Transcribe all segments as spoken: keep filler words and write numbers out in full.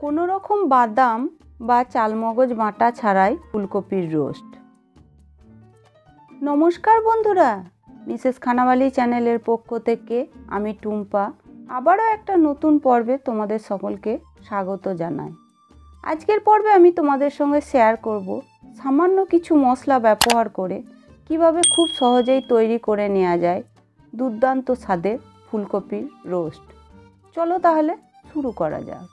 কোনো রকম বাদাম বা চালমগজ বাটা ছাড়াই ফুলকপির রোস্ট। নমস্কার বন্ধুরা, মিসেস খানাওয়ালি চ্যানেলের পক্ষ থেকে আমি টুম্পা আবারও একটা নতুন পর্বে তোমাদের সকলকে স্বাগত জানাই। আজকের পর্বে আমি তোমাদের সঙ্গে শেয়ার করব সামান্য কিছু মশলা ব্যবহার করে কিভাবে খুব সহজেই তৈরি করে নেওয়া যায় দুর্দান্ত স্বাদের ফুলকপির রোস্ট। চলো তাহলে শুরু করা যাক।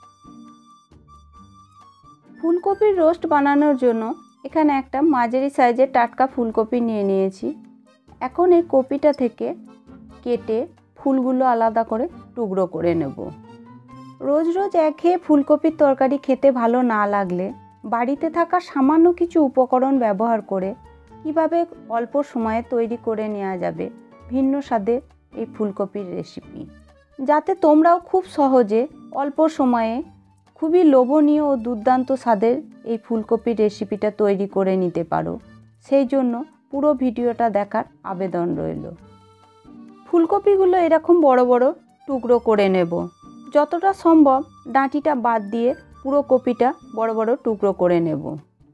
ফুলকপির রোস্ট বানানোর জন্য এখানে একটা মাঝারি সাইজের টাটকা ফুলকপি নিয়ে নিয়েছি। এখন এই কপিটা থেকে কেটে ফুলগুলো আলাদা করে টুকরো করে নেব। রোজ রোজ একঘেয়ে ফুলকপির তরকারি খেতে ভালো না লাগলে বাড়িতে থাকা সামান্য কিছু উপকরণ ব্যবহার করে কিভাবে অল্প সময়ে তৈরি করে নেওয়া যাবে ভিন্ন স্বাদের এই ফুলকপির রেসিপি, যাতে তোমরাও খুব সহজে অল্প সময়ে খুবই লোভনীয় ও দুর্দান্ত স্বাদের এই ফুলকপির রেসিপিটা তৈরি করে নিতে পারো, সেই জন্য পুরো ভিডিওটা দেখার আবেদন রইল। ফুলকপিগুলো এরকম বড় বড় টুকরো করে নেব। যতটা সম্ভব ডাঁটিটা বাদ দিয়ে পুরো কপিটা বড় বড় টুকরো করে নেব।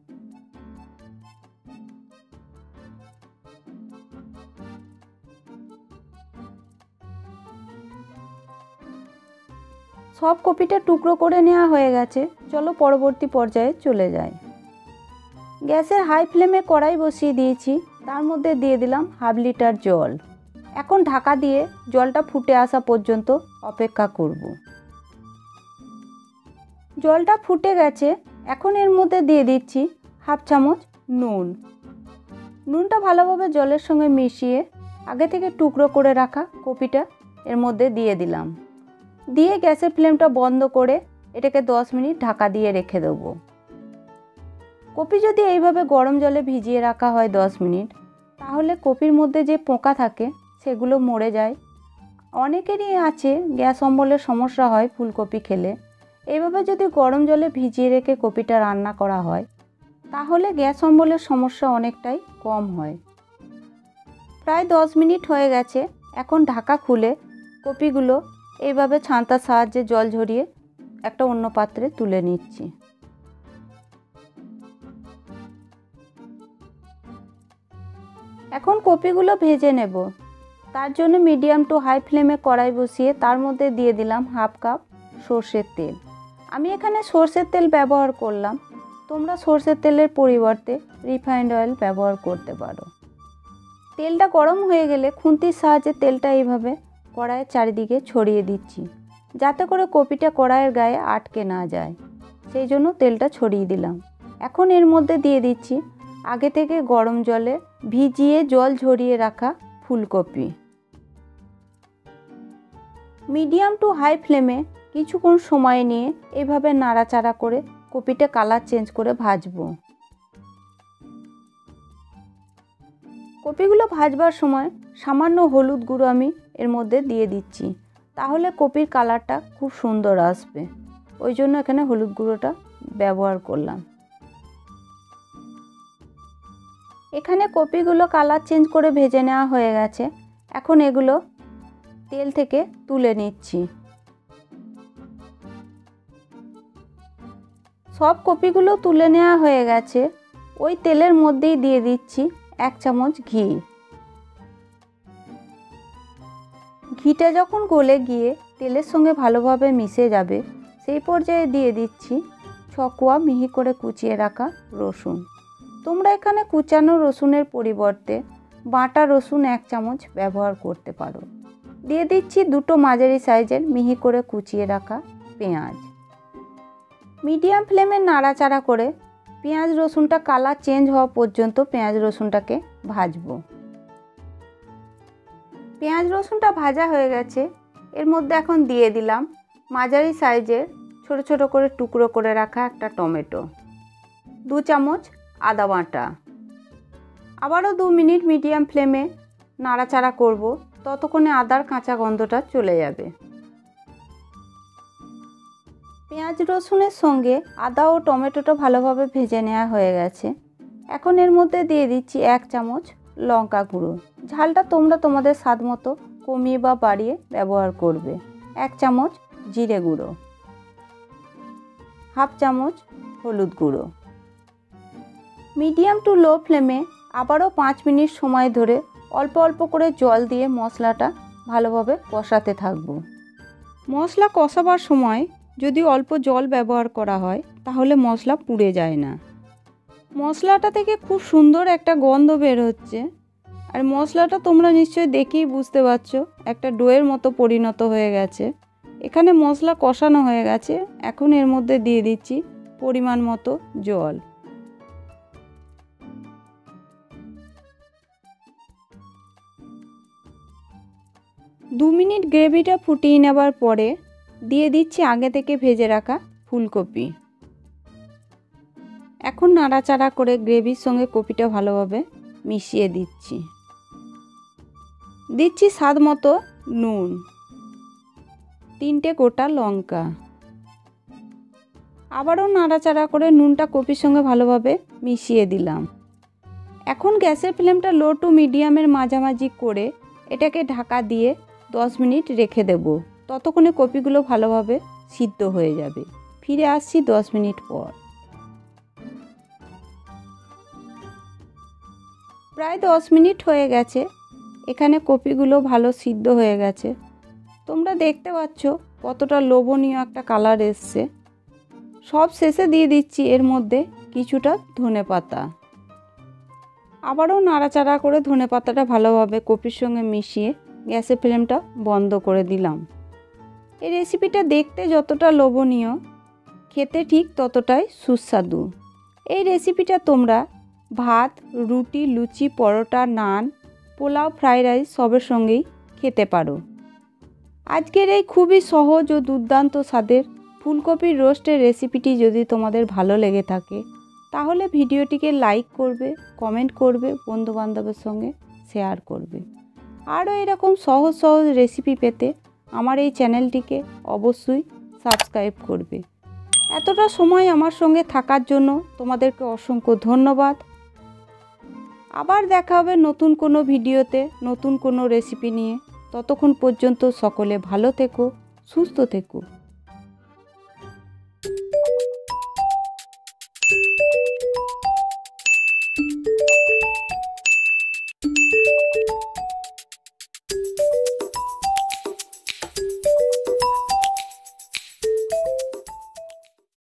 সব কপিটা টুকরো করে নেওয়া হয়ে গেছে। চলো পরবর্তী পর্যায়ে চলে যাই। গ্যাসের হাই ফ্লেমে কড়াই বসিয়ে দিয়েছি, তার মধ্যে দিয়ে দিলাম হাফ লিটার জল। এখন ঢাকা দিয়ে জলটা ফুটে আসা পর্যন্ত অপেক্ষা করব। জলটা ফুটে গেছে, এখন এর মধ্যে দিয়ে দিচ্ছি হাফ চামচ নুন। নুনটা ভালোভাবে জলের সঙ্গে মিশিয়ে আগে থেকে টুকরো করে রাখা কপিটা এর মধ্যে দিয়ে দিলাম। দিয়ে গ্যাসের ফ্লেমটা বন্ধ করে এটাকে দশ মিনিট ঢাকা দিয়ে রেখে দেবো। কপি যদি এইভাবে গরম জলে ভিজিয়ে রাখা হয় দশ মিনিট, তাহলে কপির মধ্যে যে পোকা থাকে সেগুলো মরে যায়। অনেকেরই আছে গ্যাস অম্বলের সমস্যা হয় ফুলকপি খেলে। এইভাবে যদি গরম জলে ভিজিয়ে রেখে কপিটা রান্না করা হয়, তাহলে গ্যাস অম্বলের সমস্যা অনেকটাই কম হয়। প্রায় দশ মিনিট হয়ে গেছে। এখন ঢাকা খুলে কপিগুলো এইভাবে ছান্তার সাহায্যে জল ঝরিয়ে একটা অন্য পাত্রে তুলে নিচ্ছি। এখন কপিগুলো ভেজে নেব। তার জন্য মিডিয়াম টু হাই ফ্লেমে কড়াই বসিয়ে তার মধ্যে দিয়ে দিলাম হাফ কাপ সর্ষের তেল। আমি এখানে সর্ষের তেল ব্যবহার করলাম, তোমরা সর্ষের তেলের পরিবর্তে রিফাইন্ড অয়েল ব্যবহার করতে পারো। তেলটা গরম হয়ে গেলে খুন্তির সাহায্যে তেলটা এইভাবে কড়াইয়ের চারিদিকে ছড়িয়ে দিচ্ছি, যাতে করে কপিটা কড়াইয়ের গায়ে আটকে না যায়, সেই জন্য তেলটা ছড়িয়ে দিলাম। এখন এর মধ্যে দিয়ে দিচ্ছি আগে থেকে গরম জলে ভিজিয়ে জল ঝরিয়ে রাখা ফুলকপি। মিডিয়াম টু হাই ফ্লেমে কিছুক্ষণ সময় নিয়ে এভাবে নাড়াচাড়া করে কপিটা কালার চেঞ্জ করে ভাজবো। কপিগুলো ভাজবার সময় সামান্য হলুদ গুঁড়ো আমি এর মধ্যে দিয়ে দিচ্ছি, তাহলে কপির কালারটা খুব সুন্দর আসবে। ওই জন্য এখানে হলুদ গুঁড়োটা ব্যবহার করলাম। এখানে কপিগুলো কালার চেঞ্জ করে ভেজে নেওয়া হয়ে গেছে। এখন এগুলো তেল থেকে তুলে নিচ্ছি। সব কপিগুলো তুলে নেওয়া হয়ে গেছে। ওই তেলের মধ্যেই দিয়ে দিচ্ছি এক চামচ ঘি। ঘিটা যখন গলে গিয়ে তেলের সঙ্গে ভালোভাবে মিশে যাবে, সেই পর্যায়ে দিয়ে দিচ্ছি ছ কোয়া মিহি করে কুচিয়ে রাখা রসুন। তোমরা এখানে কুচানো রসুনের পরিবর্তে বাটা রসুন এক চামচ ব্যবহার করতে পারো। দিয়ে দিচ্ছি দুটো মাঝারি সাইজের মিহি করে কুচিয়ে রাখা পেঁয়াজ। মিডিয়াম ফ্লেমে নাড়াচাড়া করে পেঁয়াজ রসুনটা কালার চেঞ্জ হওয়া পর্যন্ত পেঁয়াজ রসুনটাকে ভাজবো। পেঁয়াজ রসুনটা ভাজা হয়ে গেছে। এর মধ্যে এখন দিয়ে দিলাম মাঝারি সাইজের ছোট ছোট করে টুকরো করে রাখা একটা টমেটো, দু চামচ আদা বাটা। আবারও দু মিনিট মিডিয়াম ফ্লেমে নাড়াচাড়া করব, ততক্ষণে আদার কাঁচা গন্ধটা চলে যাবে। পেঁয়াজ রসুনের সঙ্গে আদা ও টমেটোটা ভালোভাবে ভেজে নেওয়া হয়ে গেছে। এখন এর মধ্যে দিয়ে দিচ্ছি এক চামচ লঙ্কা গুঁড়ো। ঝালটা তোমরা তোমাদের স্বাদ মতো কমিয়ে বা বাড়িয়ে ব্যবহার করবে। এক চামচ জিরে গুঁড়ো, হাফ চামচ হলুদ গুঁড়ো। মিডিয়াম টু লো ফ্লেমে আবারও পাঁচ মিনিট সময় ধরে অল্প অল্প করে জল দিয়ে মশলাটা ভালোভাবে কষাতে থাকবো। মশলা কষাবার সময় যদি অল্প জল ব্যবহার করা হয় তাহলে মশলা পুড়ে যায় না। মশলাটা থেকে খুব সুন্দর একটা গন্ধ বের হচ্ছে, আর মশলাটা তোমরা নিশ্চয়ই দেখেই বুঝতে পারছো একটা ডোয়ের মতো পরিণত হয়ে গেছে। এখানে মশলা কষানো হয়ে গেছে, এখন এর মধ্যে দিয়ে দিচ্ছি পরিমাণ মতো জল। দু মিনিট গ্রেভিটা ফুটিয়ে নেবার পরে দিয়ে দিচ্ছি আগে থেকে ভেজে রাখা ফুলকপি। এখন নাড়াচাড়া করে গ্রেভির সঙ্গে কপিটা ভালোভাবে মিশিয়ে দিচ্ছি। দিচ্ছি স্বাদ মতো নুন, তিনটে গোটা লঙ্কা। আবারও নাড়াচাড়া করে নুনটা কপির সঙ্গে ভালোভাবে মিশিয়ে দিলাম। এখন গ্যাসের ফ্লেমটা লো টু মিডিয়ামের মাঝামাঝি করে এটাকে ঢাকা দিয়ে দশ মিনিট রেখে দেব। ততক্ষণে কপিগুলো ভালোভাবে সিদ্ধ হয়ে যাবে। ফিরে আসছি দশ মিনিট পর। প্রায় দশ মিনিট হয়ে গেছে, এখানে কপিগুলো ভালো সিদ্ধ হয়ে গেছে। তোমরা দেখতে পাচ্ছ কতটা লোভনীয় একটা কালার এসছে। সব শেষে দিয়ে দিচ্ছি এর মধ্যে কিছুটা ধনেপাতা। আবারও নাড়াচাড়া করে ধনেপাতাটা ভালোভাবে কপির সঙ্গে মিশিয়ে গ্যাসের ফ্লেমটা বন্ধ করে দিলাম। এই রেসিপিটা দেখতে যতটা লোভনীয়, খেতে ঠিক ততটাই সুস্বাদু। এই রেসিপিটা তোমরা ভাত, রুটি, লুচি, পরোটা, নান, পোলাও, ফ্রাইড রাইস সবের সঙ্গেই খেতে পারো। আজকের এই খুবই সহজ ও দুর্দান্ত স্বাদের ফুলকপির রোস্টের রেসিপিটি যদি তোমাদের ভালো লেগে থাকে তাহলে ভিডিওটিকে লাইক করবে, কমেন্ট করবে, বন্ধুবান্ধবের সঙ্গে শেয়ার করবে। আরও এরকম সহজ সহজ রেসিপি পেতে আমার এই চ্যানেলটিকে অবশ্যই সাবস্ক্রাইব করবে। এতটা সময় আমার সঙ্গে থাকার জন্য তোমাদেরকে অসংখ্য ধন্যবাদ। আবার দেখা হবে নতুন কোনো ভিডিওতে, নতুন কোনো রেসিপি নিয়ে। ততক্ষণ পর্যন্ত সকলে ভালো থেকো, সুস্থ থেকো।